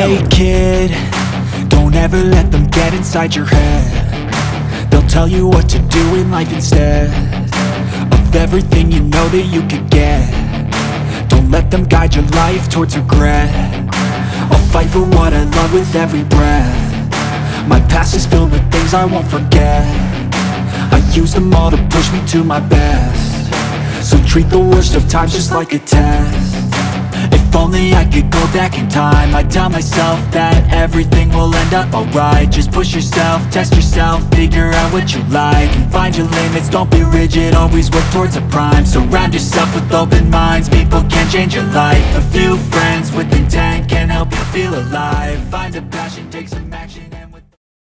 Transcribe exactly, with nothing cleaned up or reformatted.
Hey kid, don't ever let them get inside your head. They'll tell you what to do in life instead of everything you know that you could get. Don't let them guide your life towards regret. I'll fight for what I love with every breath. My past is filled with things I won't forget. I use them all to push me to my best. So treat the worst of times just like a test. If only I could go back in time, I'd tell myself that everything will end up alright. Just push yourself, test yourself, figure out what you like, and find your limits, don't be rigid, always work towards a prime. Surround yourself with open minds, people can change your life. A few friends with intent can help you feel alive. Find a passion, take some action.